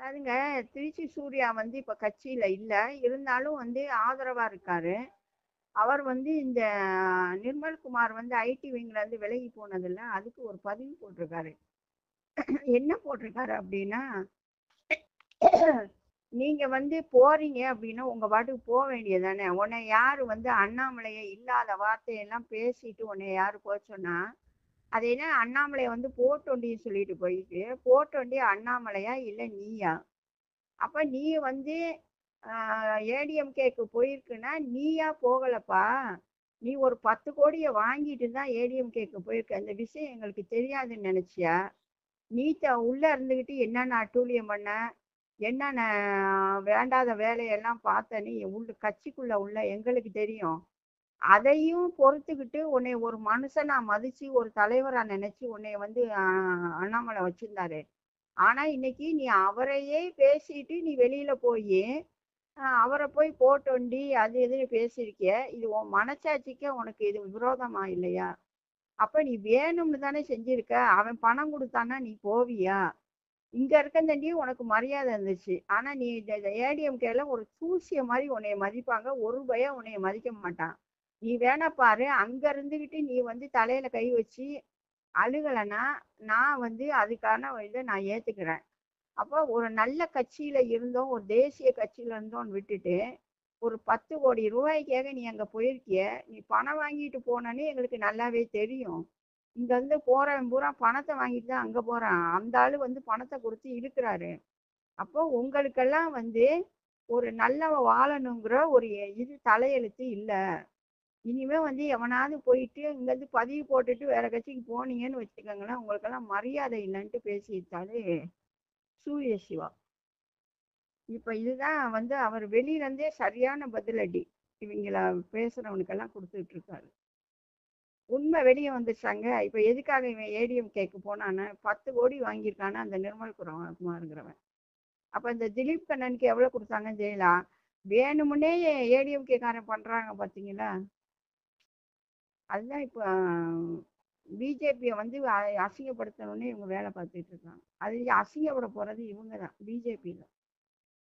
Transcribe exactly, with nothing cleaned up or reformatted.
அதுங்க திருச்சி சூர்யா வந்து இப்ப கட்சியில இல்ல. இருந்தாலும் வந்து ஆதரவா இருக்காரு. அவர் வந்து இந்த நிர்மல்குமார் வந்து ஐடி விங்ல இருந்து விலகி போனதில்ல, அதுக்கு ஒரு பதிவு போட்டிருக்காரு. என்ன போட்டிருக்காரு அப்படின்னா, நீங்க வந்து போறீங்க அப்படின்னா உங்க பாட்டுக்கு போக வேண்டியதானே. உன்னை யாரு வந்து அண்ணாமலையை இல்லாத வார்த்தையெல்லாம் பேசிட்டு உன்னை யாரு போக சொன்னா, அது என்ன அண்ணாமலையை வந்து போட்டோண்டின்னு சொல்லிட்டு போயிட்டு போட்டோண்டி அண்ணாமலையா இல்லை நீயா? அப்ப நீ வந்து ஏடிஎம்கேக்கு போயிருக்குன்னா நீயா போகலப்பா. நீ ஒரு பத்து கோடியை வாங்கிட்டு தான் ஏடிஎம்கேக்கு போயிருக்க. அந்த விஷயம் எங்களுக்கு தெரியாதுன்னு நினைச்சியா? நீ த உள்ள இருந்துகிட்டு என்னென்ன அட்டூழியம் பண்ண, என்னென்ன வேண்டாத வேலையெல்லாம் பார்த்த நீ உள்ள கட்சிக்குள்ள உள்ள எங்களுக்கு தெரியும். அதையும் பொறுத்துக்கிட்டு உன்னை ஒரு மனுஷனா மதிச்சு ஒரு தலைவரா நினைச்சு உன்னை வந்து ஆஹ், அண்ணாமலை வச்சிருந்தாரு. ஆனா இன்னைக்கு நீ அவரையே பேசிட்டு நீ வெளியில போய் அவரை போய் போட்டோண்டி அது எதுன்னு பேசியிருக்கிய. இது உன் மனசாட்சிக்கு உனக்கு இது விரோதமா இல்லையா? அப்ப நீ வேணும்னு தானே செஞ்சிருக்க. அவன் பணம் கொடுத்தானா நீ போவியா? இங்க இருக்கந்தண்டி உனக்கு மரியாதை இருந்துச்சு. ஆனா நீ ஏடிஎம்கேல ஒரு சூசிய மாதிரி உன்னைய மதிப்பாங்க. ஒரு பயம் உன்னைய மதிக்க மாட்டான். நீ வேணா பாரு, அங்க இருந்துகிட்டு நீ வந்து தலையில கை வச்சு அழுகலைன்னா நான் வந்து அதுக்கான இதை நான் ஏத்துக்கிறேன். அப்போ ஒரு நல்ல கட்சியில இருந்தோம், ஒரு தேசிய கட்சியில இருந்தோம்னு விட்டுட்டு ஒரு பத்து கோடி ரூபாய்க்காக நீ அங்க போயிருக்கிய. நீ பணம் வாங்கிட்டு போனன்னு எங்களுக்கு நல்லாவே தெரியும். இங்க வந்து போறவன் பூரா பணத்தை வாங்கிட்டு தான் அங்க போறான். அந்த ஆளு வந்து பணத்தை கொடுத்து இழுக்கிறாரு. அப்போ உங்களுக்கெல்லாம் வந்து ஒரு நல்லவ வாழணுங்கிற ஒரு இது தலையெழுத்து இல்ல. இனிமே வந்து எவனாவது போயிட்டு இங்க இருந்து பதிவு போட்டுட்டு வேற கட்சிக்கு போனீங்கன்னு வச்சுக்கோங்களேன், உங்களுக்கெல்லாம் மரியாதை இல்லைன்ட்டு பேசிட்டாரு சூரிய சிவா. இப்ப இதுதான் வந்து அவர் வெளியில இருந்தே சரியான பதிலடி இவங்கள பேசுறவனுக்கெல்லாம் கொடுத்துட்டு இருக்காரு. உண்மை வெளியே வந்துச்சாங்க. இப்ப எதுக்காக இவன் ஏடிஎம் கேக்கு போனான்னு பத்து கோடி வாங்கியிருக்கான அந்த நிர்மல் குமாருங்கிறவன். அப்ப இந்த திலீப் கண்ணனுக்கு எவ்வளவு கொடுத்தாங்க ஜெயலா? வேணுமுன்னே ஏடிஎம் கேக்காரன் பண்றாங்க பாத்தீங்களா? அதுதான் இப்போ பிஜேபியை வந்து அ- அசிங்கப்படுத்தணும்னு இவங்க வேலை பார்த்துட்டு இருக்காங்க. அது அசிங்கப்பட போறது இவங்க தான், பிஜேபி தான்.